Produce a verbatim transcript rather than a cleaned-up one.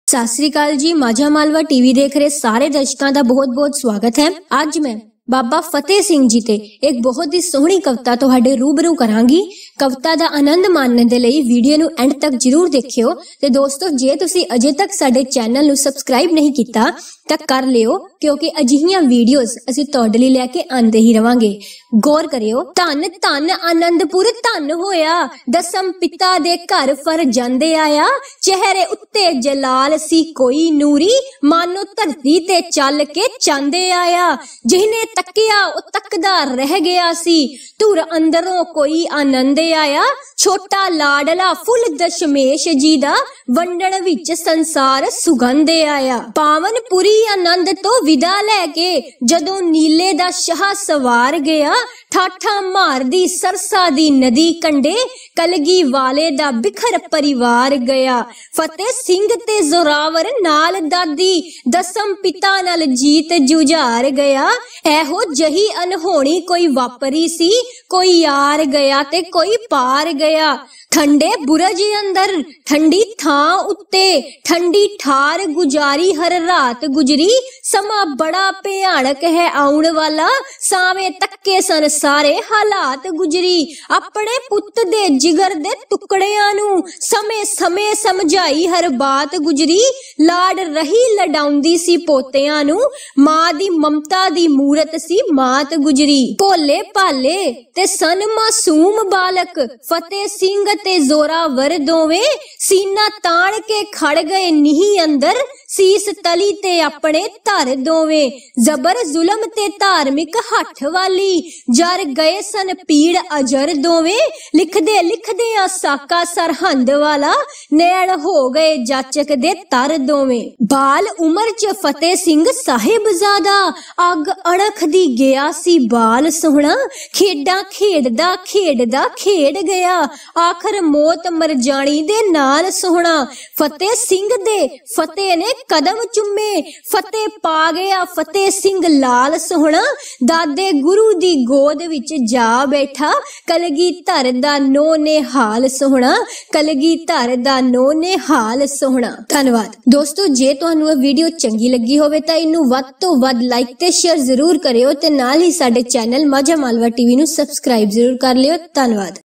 सत श्री अकाल जी। माझा मालवा टीवी देख रहे सारे दर्शकों का बहुत बहुत स्वागत है। आज मैं बाबा फतेह सिंह जी ते एक बहुत ही सोहनी कविता तुहाडे रूबरू करांगी। कविता दा आनंद मानने दे लई वीडियो नू एंड तक जरूर देखियो। ते दोस्तों, जे तुसी अजे तक साडे चैनल नू सबसक्राइब नहीं कीता तां कर लियो, क्योंकि अजिहियां वीडियोस असीं तुहाडे लई लैके आंदे ही रवांगे। गौर करियो। धन धन आनंदपुर धन होया, दसम पिता दे घर फर जांदे आया। चेहरे उत्ते जलाल सी कोई नूरी, मानो धरती ते चल के चांदे आया। जिहने तकिया ओ तकदा रह गया सी, धुर अंदरों कोई आनंद आया। छोटा लाडला फुल दशमेश जी दा, वंडन विच संसार सुगंध आया। पावनपुरी आनंद तो विदा लैके जदों नीले दा शाह सवार गया। ठाठा मारदी सरसा दी नदी कंडे, कलगी वाले दा बिखर परिवार गया। फतेह सिंह ते जोरावर नाल दादी, दसम पिता नाल जीत जुझार गया। एहो जही अनहोनी कोई वापरी सी, कोई यार गया ते कोई पार गया। ठंडे बुरज अंदर ठंडी थां उत्ते, ठंडी ठार गुजारी हर रात गुजरी। समा बड़ा भयानक है आउण वाला, सावे तक्के सन सारे हालात गुजरी। अपने पुत दे जिगर दे टुकड़ियां नू समय समय समझाई हर बात गुजरी। लाड रही लडाउंदी सी पोतियां नू, मां दी ममता दी मूरत सी मात गुजरी। भोले भाले ते सन मासूम बालक, फतेह सिंह ते जोरावर दोवे, सीना तान के खड़ गए नीही अंदर। सीस तली ते अपने धर दोवे, जबर जुलम ते धार्मिक हठ वाली, जर गए सन पीड़ अजर दोवे। लिखदे लिखदे आ साका सरहंद वाला, नैण हो गए जाचक दे तर दोवे। बाल उमर च फतेह सिंह साहिबजादा, अग अणख दी गया सी बाल सोहना। खेडां खेडदा खेडदा खेड गया, आखर मौत मर जानी दे नाल सोहना। फतेह सिंह दे फतेह ने कदम चुमे, फतेह पा गया फतेह सिंह लाल सोहना। दादे गुरु दी गोद विच जा बैठा, कलगी धर दा नो ने हाल सोहना। कलगी धर दा नो ने हाल सोहना। धन्यवाद दोस्तों। जे तुहानू वीडियो चंगी लगी होवे तां इनू वध तो वध लाइक ते शेयर जरूर करियो, ते नाल ही साडे चैनल माझा मालवा टीवी नू सबसक्राइब जरूर कर लियो। धन्यवाद।